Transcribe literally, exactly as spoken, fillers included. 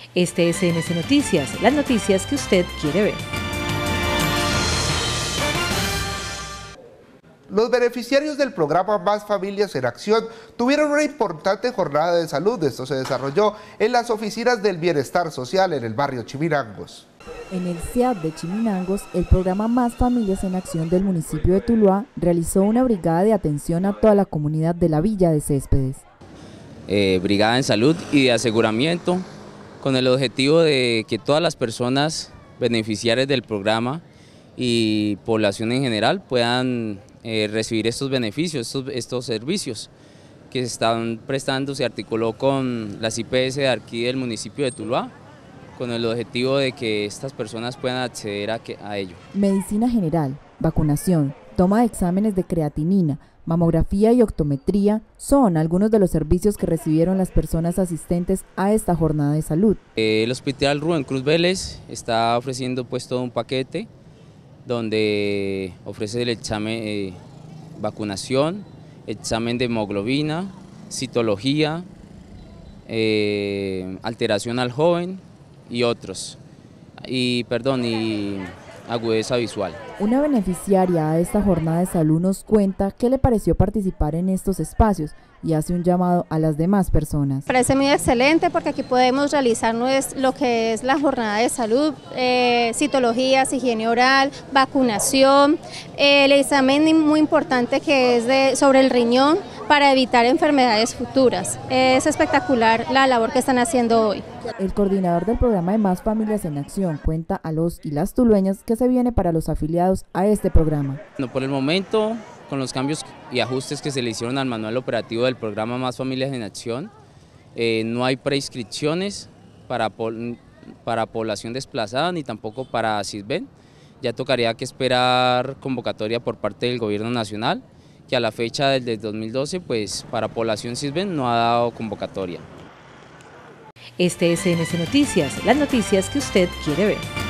Este es N S Noticias, las noticias que usted quiere ver. Los beneficiarios del programa Más Familias en Acción tuvieron una importante jornada de salud. Esto se desarrolló en las oficinas del Bienestar Social en el barrio Chiminangos. En el C E A D de Chiminangos, el programa Más Familias en Acción del municipio de Tuluá realizó una brigada de atención a toda la comunidad de la Villa de Céspedes. Eh, brigada en salud y de aseguramiento con el objetivo de que todas las personas beneficiarias del programa y población en general puedan eh, recibir estos beneficios, estos, estos servicios que se están prestando. Se articuló con las I P S de aquí del municipio de Tuluá, con el objetivo de que estas personas puedan acceder a, que, a ello. Medicina general, vacunación, toma de exámenes de creatinina, mamografía y optometría son algunos de los servicios que recibieron las personas asistentes a esta jornada de salud. El Hospital Rubén Cruz Vélez está ofreciendo pues todo un paquete donde ofrece el examen de eh, vacunación, examen de hemoglobina, citología, eh, alteración al joven y otros, y perdón, y agudeza visual. Una beneficiaria a esta jornada de salud nos cuenta qué le pareció participar en estos espacios y hace un llamado a las demás personas. Parece muy excelente porque aquí podemos realizar lo que es la jornada de salud, eh, citologías, higiene oral, vacunación, eh, el examen muy importante que es de, sobre el riñón para evitar enfermedades futuras. Es espectacular la labor que están haciendo hoy. El coordinador del programa de Más Familias en Acción cuenta a los y las tulueñas que se viene para los afiliados a este programa. No, por el momento, con los cambios y ajustes que se le hicieron al manual operativo del programa Más Familias en Acción, eh, no hay preinscripciones para, para población desplazada ni tampoco para SISBEN. Ya tocaría que esperar convocatoria por parte del gobierno nacional, que a la fecha del, del dos mil doce, pues para población SISBEN no ha dado convocatoria. Este es N S Noticias, las noticias que usted quiere ver.